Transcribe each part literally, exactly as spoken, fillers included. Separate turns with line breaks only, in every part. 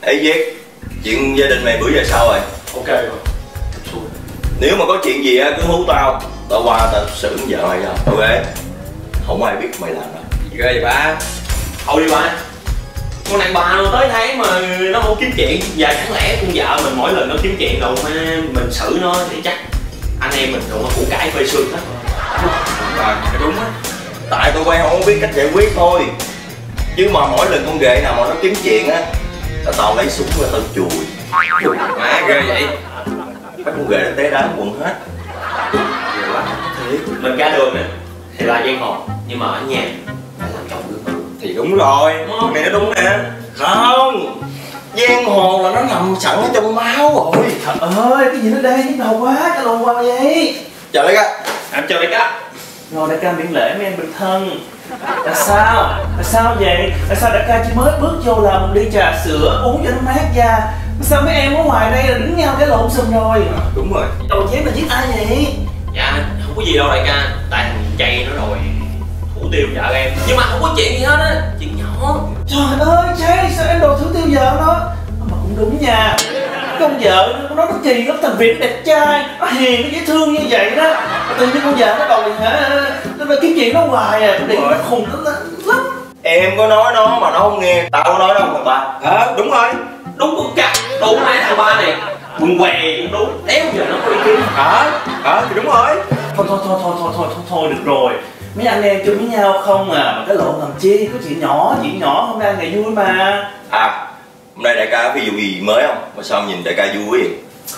Ê Việt, chuyện gia đình mày bữa giờ sao rồi?
Ok rồi.
Nếu mà có chuyện gì á cứ hú tao, tao qua tao xử vợ mày cho. Ok? Không ai biết mày làm đâu.
Gì ghê vậy ba? Thôi đi ba. Con này bà nó tới tháng mà nó không kiếm chuyện. Và chẳng lẽ con vợ mình mỗi lần nó kiếm chuyện đâu mà mình xử nó thì chắc anh em mình cũng củ cải phơi xương hết.
À, đúng á. Tại tụi bay không biết cách giải quyết thôi. Chứ mà mỗi lần con ghệ nào mà nó kiếm chuyện á, tao tao lấy súng ra tao chùi.
Má ghê vậy.
Mấy con ghệ nó té đá quần hết.
Ghê quá. Thiệt. Mình ra đường nè thì là giang hồ, nhưng mà ở nhà phải làm chồng gương mặt.
Thì đúng rồi, con này nó đúng nè. Không, giang hồ là nó nằm sẵn ở trong máu rồi.
Trời ơi, cái gì nó đen nhức đầu quá, cái lồn qua vậy.
Chào đại ca.
Em chào đại ca. Rồi đại ca miễn lễ mấy em bình thân. Tại sao? Tại sao vậy? Tại sao đại ca chỉ mới bước vô làm một ly trà sữa uống cho nó mát da? Sao mấy em ở ngoài đây là đứng nhau cái lộn xùm rồi?
Đúng rồi.
Đầu chém là giết ai vậy? Dạ không có gì đâu đại ca. Tại thằng chay nó rồi thủ tiêu vợ em. Nhưng mà không có chuyện gì hết á. Chuyện nhỏ. Trời ơi chay, sao em đồ thủ tiêu vợ nó? Mà cũng đúng nha. Con vợ nó nó kỳ lắm, thằng Việt đẹp trai, nó hiền, nó dễ thương như vậy đó. Tự nhiên con vợ nó đòi hả, nó nó kiếm chuyện nó hoài à, nó nó khùng nó lắm.
Em có nói nó mà nó không nghe, tao có nói đâu thằng ba.
Ờ đúng rồi, đúng cũng cắt, đúng hai thằng ba này, quần què cũng đúng, đéo giờ nó có ý kiến. Ờ, ờ thì đúng rồi. Thôi thôi thôi thôi thôi thôi thôi thôi được rồi. Mấy anh em chung với nhau không à, mà cái lộn làm chi, có chuyện nhỏ, chuyện nhỏ hôm nay ngày vui mà.
À, hôm nay đại ca có ví dụ gì mới không? Mà sao nhìn đại ca vui vậy?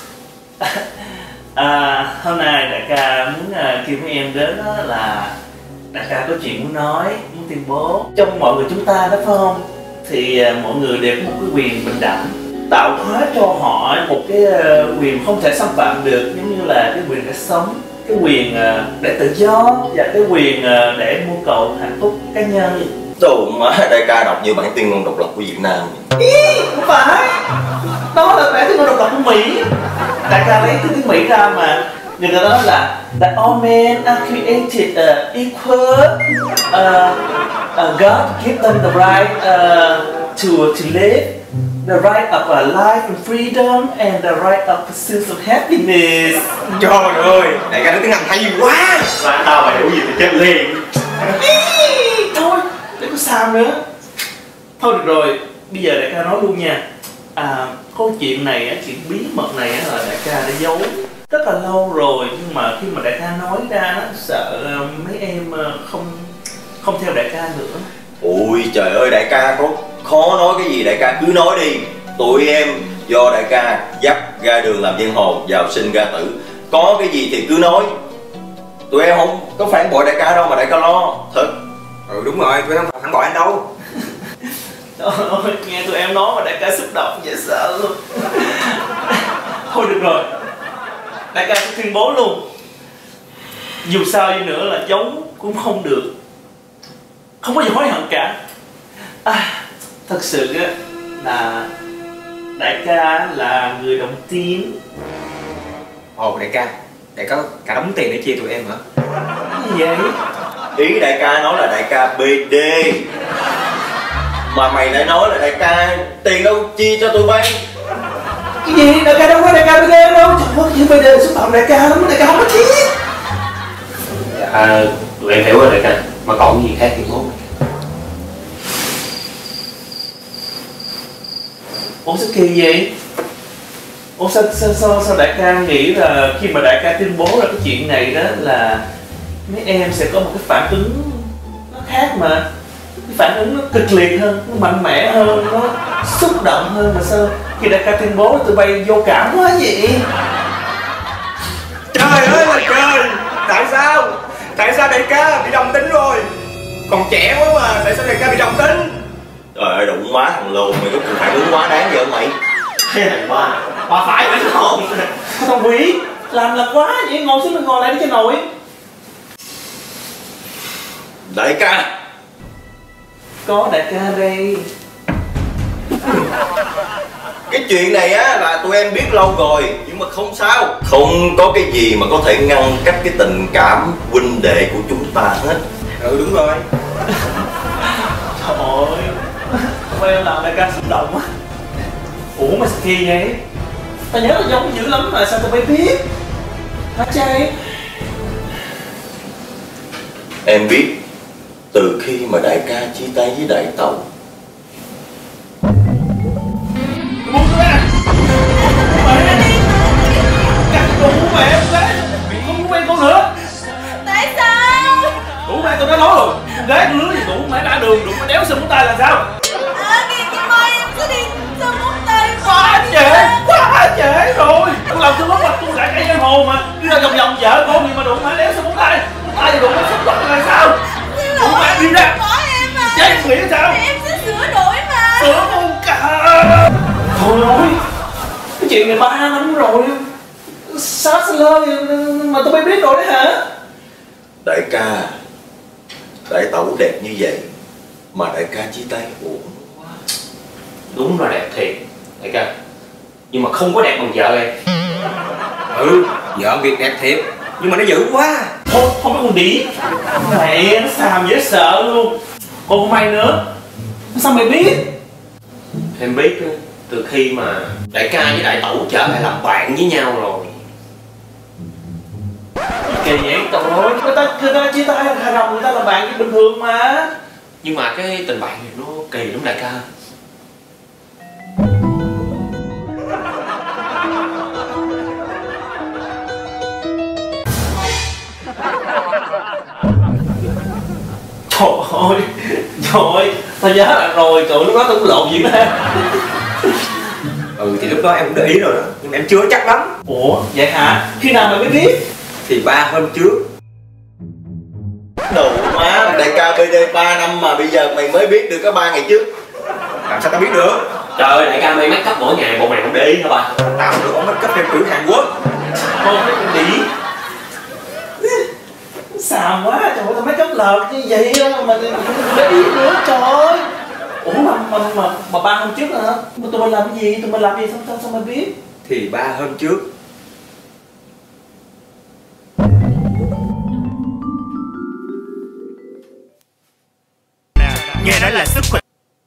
À, hôm nay đại ca muốn uh, kêu mấy em đến đó là đại ca có chuyện muốn nói, muốn tuyên bố trong mọi người chúng ta đó phải không? Thì uh, mọi người đều có một cái quyền bình đẳng, tạo hóa cho họ một cái uh, quyền không thể xâm phạm được, giống như là cái quyền để sống, cái quyền uh, để tự do và cái quyền uh, để mưu cầu hạnh phúc cá nhân.
Đồ má, đại ca đọc như bản tuyên ngôn độc lập của Việt Nam.
Ý, không phải. Đó là bản tuyên ngôn độc lập của Mỹ. Đại ca lấy từ tiếng Mỹ ra mà. Người ta nói là that all men are created uh, equal. Uh, uh, God give them the right uh, to to live, the right of a life and freedom, and the right of pursuit of happiness.
Trời ơi, đại ca nói tiếng Anh hay quá.
Và tao mà hiểu gì thì chết liền. Thôi, để có sao nữa. Thôi được rồi, bây giờ đại ca nói luôn nha. À, câu chuyện này, chuyện bí mật này là đại ca đã giấu rất là lâu rồi, nhưng mà khi mà đại ca nói ra nó sợ mấy em không không theo đại ca nữa.
Ôi trời ơi, đại ca có khó nói cái gì đại ca cứ nói đi. Tụi em do đại ca dắt ra đường làm giang hồ, vào sinh ra tử, có cái gì thì cứ nói. Tụi em không có phản bội đại ca đâu mà đại ca lo. Thật.
Ừ đúng rồi, tụi em không phản bội anh đâu.
Trời ơi, nghe tụi em nói mà đại ca xúc động dễ sợ luôn. Thôi được rồi, đại ca sẽ tuyên bố luôn. Dù sao đi nữa là giấu cũng không được, không có gì hối hận cả. À, thật sự á là đại ca là người đồng tiền.
Ồ đại ca, đại ca cả đống tiền để chia tụi em hả?
Cái gì vậy?
Ý đại ca nói là đại ca bê đê. Mà mày lại nói là đại ca tiền đâu chia cho tụi bay.
Cái gì? Đại ca đâu có đại ca bê đê đâu. Trời ơi, chuyện bê đê xúc phạm đại ca lắm, đại ca không có chia.
À, tụi em hiểu rồi đại ca, mà còn gì khác thì mốt.
Ủa sao kỳ vậy? Ủa sao, sao, sao, sao đại ca nghĩ là khi mà đại ca tuyên bố ra cái chuyện này đó là mấy em sẽ có một cái phản ứng nó khác mà. Cái phản ứng nó kịch liệt hơn, nó mạnh mẽ hơn, nó xúc động hơn, mà sao khi đại ca tuyên bố tụi bay vô cảm quá vậy?
Trời ơi là trời! Tại sao? Tại sao đại ca bị đồng tính rồi? Còn trẻ quá mà, tại sao đại ca bị đồng tính?
Trời ơi, đụng má thằng lùn, mày có phản ứng quá đáng vậy không mày?
Thế này ba, ba phải phải không? Thằng Quý, làm là quá vậy, ngồi xuống mình ngồi lại đi cho nổi.
Đại ca.
Có đại ca đây.
Cái chuyện này á là tụi em biết lâu rồi, nhưng mà không sao. Không có cái gì mà có thể ngăn cách cái tình cảm huynh đệ của chúng ta hết.
Ừ đúng rồi.
Trời ơi, không em làm đại ca xúc động quá. Ủa mà sao kỳ vậy? Tao nhớ là giống dữ lắm mà sao tao phải biết? Hả trai?
Em biết từ khi mà đại ca chia tay với đại tẩu.
Buông ra! Mẹ! Cắt đủ mẹ em gái! Không muốn quen con nữa!
Tại sao?
Đủ mẹ tôi đã nói rồi! Con gái con lứa thì đủ mẹ đã đường, đủ mẹ đéo sơ móng tay là sao?
À kìa kìa mai em cứ đi sơ móng tay.
Quá trễ! Quá trễ rồi! Tôi làm tôi mất mặt tôi lại cái giang hồ mà! Đi ra vòng vòng vợ con gì mà đủ mẹ đéo sơ móng tay! Móng tay thì đủ mẹ sắp đất là sao? Đủ mẹ đi ra!
Bỏ em mà!
Chứ em nghĩ sao?
Em sẽ sửa đổi mà!
Sửa con cả! Thôi ơi! Cái chuyện này ba năm rồi! Sao xa lơ mà tôi mới biết rồi đấy hả?
Đại ca, đại tẩu đẹp như vậy mà đại ca chia tay uổng quá.
Đúng là đẹp thiệt đại ca, nhưng mà không có đẹp bằng vợ em.
Ừ, vợ Việt đẹp thiệt, nhưng mà nó dữ quá.
Thôi, không có con đĩ. Mẹ, nó xàm dễ sợ luôn. Còn con mày nữa, sao mày biết?
Em biết đó, từ khi mà đại ca với đại tẩu trở lại làm bạn với nhau rồi.
Kỳ vậy, trời ơi, người ta, người ta chia tay hài lòng, người ta là bạn như bình thường mà.
Nhưng mà cái tình bạn này nó kỳ lắm đại ca.
Trời ơi, trời ơi, tao nhớ là rồi, trời lúc đó tao cũng lộn diễn ra.
Ừ thì lúc đó em cũng để ý rồi đó, nhưng mà em chưa chắc lắm.
Ủa, vậy hả? Khi nào mày mới biết?
Thì ba hôm trước.
Đủ má, đại ca bê đê ba năm mà bây giờ mày mới biết được có ba ngày trước.
Làm sao tao biết được?
Trời ơi đại ca mày make up mỗi ngày bộ mày không để ý hả ba?
Tao được ông make up theo kiểu Hàn Quốc.
Thôi, cái con đĩ. Xàm quá, trời ơi, tao mấy cấp lợt như vậy mà để ý nữa, trời ơi. Ủa mà, mà, mà, mà ba hôm trước hả? Mà tụi mình làm cái gì? Tụi mình làm gì sao, sao, sao mày biết?
Thì ba hôm trước.
Nghe nói là sức khỏe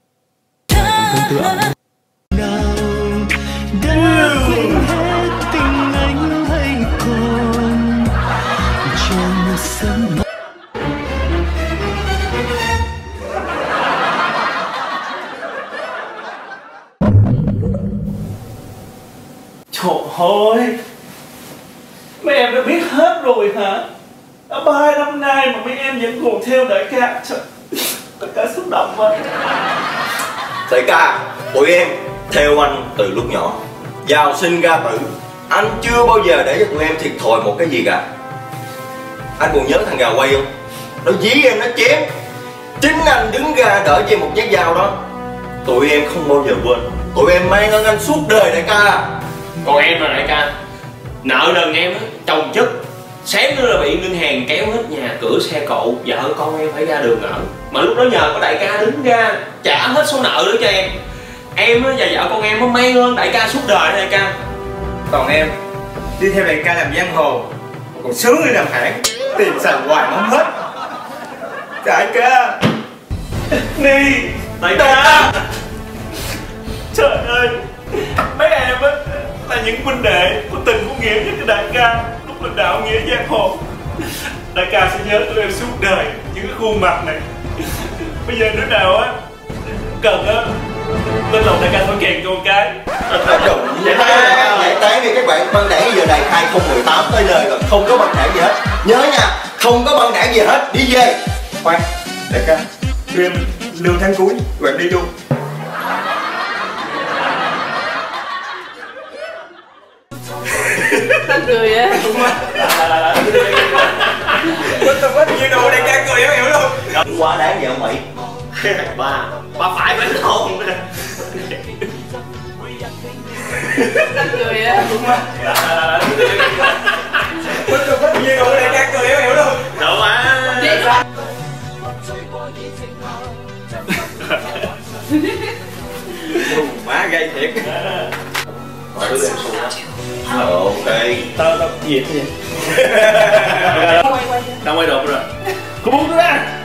Trời ơi, mấy em đã biết hết rồi hả? Đã ba năm nay mà mấy em vẫn còn theo đại ca. Trời, đại ca xúc động quá.
Đại ca, tụi em theo anh từ lúc nhỏ, vào sinh ra tử. Anh chưa bao giờ để cho tụi em thiệt thòi một cái gì cả. Anh còn nhớ thằng gà quay không? Nó dí em, nó chém. Chính anh đứng ra đỡ cho em một nhát dao đó. Tụi em không bao giờ quên. Tụi em mang ơn anh suốt đời đại ca.
Còn em là đại ca, nợ nần em á, chồng chất. Sáng nữa là bị ngân hàng kéo hết nhà cửa xe cộ, vợ con em phải ra đường ở. Mà lúc đó nhờ có đại ca đứng ra trả hết số nợ đó cho em. Em và vợ con em mới mang ơn đại ca suốt đời đó đại ca.
Còn em đi theo đại ca làm giang hồ, còn sướng đi làm hãng, tiền xài hoài mà không hết. Đại ca
Ni,
Đại
ca. Trời ơi, mấy em á là những huynh đệ có tình có nghĩa với cái đại ca. Lúc là đạo nghĩa giang hồ, đại ca sẽ nhớ tụi em suốt đời. Những cái khuôn mặt này. Bây giờ đứa nào á cần á lên lòng đại ca thổi kèn cho một cái.
Giải tán, giải tán đi các bạn. Băng đảng giờ này hai không một tám tới nơi rồi, không có băng đảng gì hết. Nhớ nha, không có băng đảng gì hết, đi về.
khoan, đại ca đưa em lương tháng cuối rồi em đi luôn.
Tao cười á.
Quên tao quá nhiều đồ đại ca cười hiểu luôn.
Quá đáng vậy ông Mỹ.
Ba, ba phải phải không?
Tao cười á.
Quên tao quá nhiều đồ đại ca cười hiểu luôn.
Đâu mà.
Má gây thiệt.
Ok.
Tao, tao, gì vậy? Đâu quay đồ rồi. Cô buông tôi ra.